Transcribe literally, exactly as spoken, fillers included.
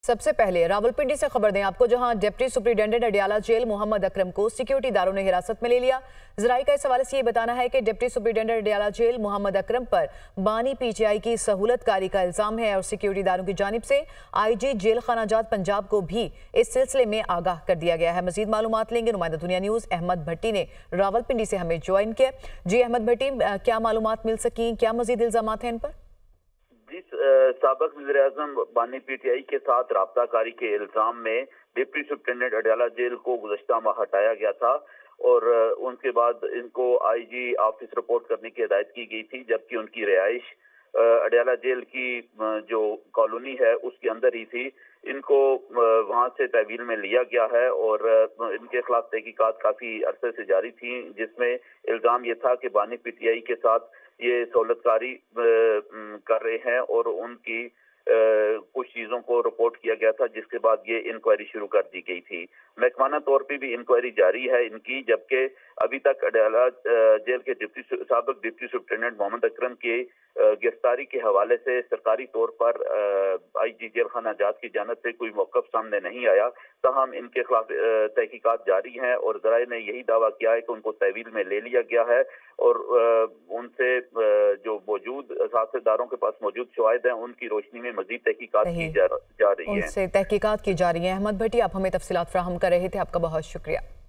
सबसे पहले रावलपिंडी से खबर दें आपको, जहां deputy superintendent Adiala jail Mohammad Akram को सिक्योरिटी दारों ने हिरासत में ले लिया। जराई का इस हवाले से ये बताना है कि deputy superintendent Adiala jail Mohammad Akram पर बानी पीटीआई की सहूलतकारी का इल्जाम है और सिक्योरिटी दारों की जानिब से आईजी जेल खानाजात पंजाब को भी इस सिलसिले में आगाह कर दिया गया है। मजीद मालूमात लेंगे नुमाइंदा दुनिया न्यूज अहमद भट्टी ने रावलपिंडी से हमें ज्वाइन किया। जी अहमद भट्टी, क्या मालूमात मिल सकी, क्या मजीद इल्जाम हैं इन पर? जिस साबिक वज़ीर-ए-आज़म बानी पीटीआई के साथ राब्ताकारी के इल्जाम में डिप्टी सुप्रिंटेंडेंट अडियाला जेल को गुज़श्ता माह हटाया गया था और उनके बाद इनको आईजी ऑफिस रिपोर्ट करने की हिदायत की गई थी, जबकि उनकी रिहाइश अडियाला जेल की जो कॉलोनी है उसके अंदर ही थी। इनको वहां से तहवील में लिया गया है और इनके खिलाफ तहकीकात काफी अरसे से जारी थी, जिसमें इल्जाम ये था कि बानी पीटीआई के साथ ये सहूलतकारी कर रहे हैं और उनकी कुछ चीजों को रिपोर्ट किया गया था, जिसके बाद ये इंक्वायरी शुरू कर दी गई थी। महकमाना तौर पे भी इंक्वायरी जारी है इनकी, जबकि अभी तक अडियाला जेल के डिप्टी साबिक डिप्टी सुप्रिंटेंडेंट मोहम्मद अकरम की गिरफ्तारी के हवाले से सरकारी तौर पर आईजी जेल खानाजात की जानिब से कोई मौक़िफ़ सामने नहीं आया। ताहम इनके खिलाफ तहकीकात जारी हैं और ज़राए ने यही दावा किया है कि उनको तहवील में ले लिया गया है और उनसे जो मौजूद साथीदारों के पास मौजूद शवाहिद हैं उनकी रोशनी में मजीद तहकीकात की जा, जा रही है। उनसे तहकीकात की जा रही है। अहमद भट्टी, आप हमें तफसीलात फराहम कर रहे थे, आपका बहुत शुक्रिया।